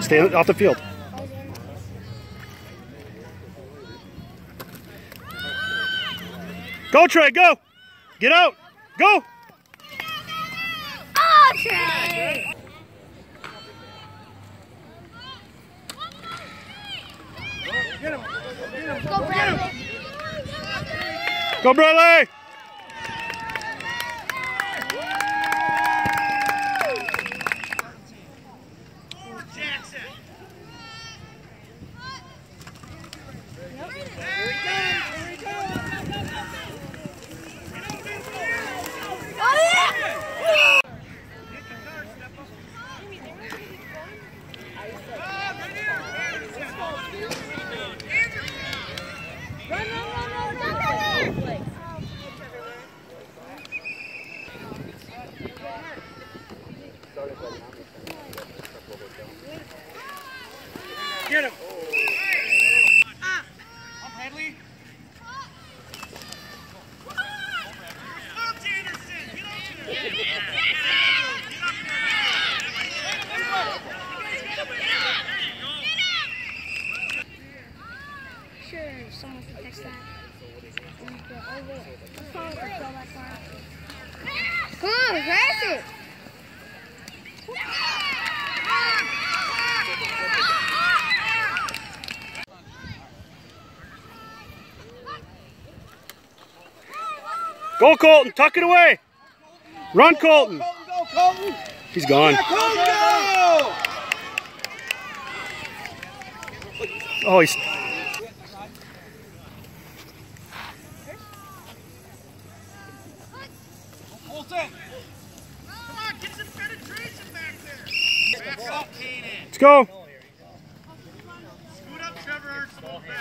Stay off the field. Go, Trey, go! Get out! Go! Oh, Trey! Get him! Go, Bradley! Go, Bradley! Get him! Up, Hadley! Sure, someone can fix that. Come on, pass it! Go, Colton! Tuck it away! Run, Colton! Go, Colton! He's gone. Colton, go! Oh, he's... Colton! Come on, get some penetration back there! Back up, Kaden! Let's go! Scoot up, Trevor Arts a little bit.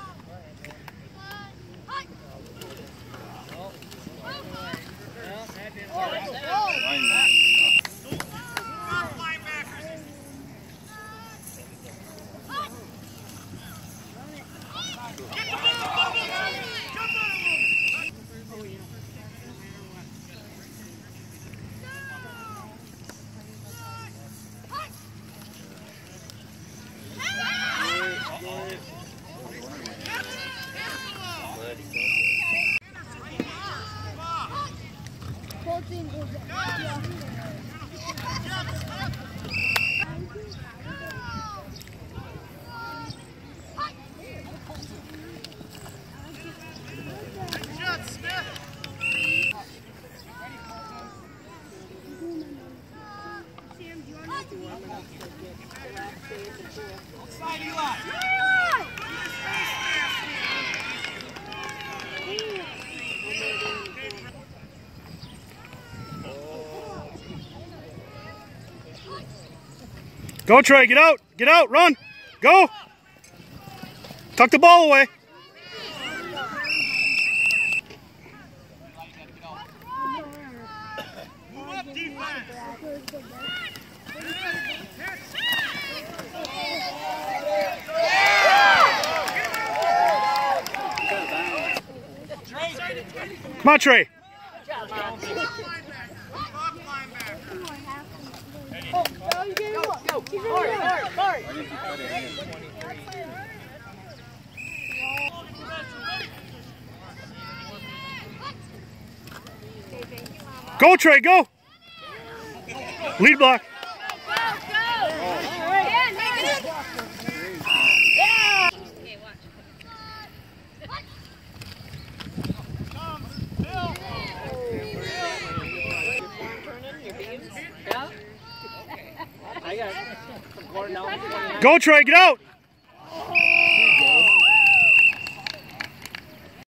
Outside, Eli! Go, Trey! Get out! Get out! Run! Go! Tuck the ball away! Move up, defense! Come on, Trey! Go, Trey, go! Lead block. Go, Trey, get out!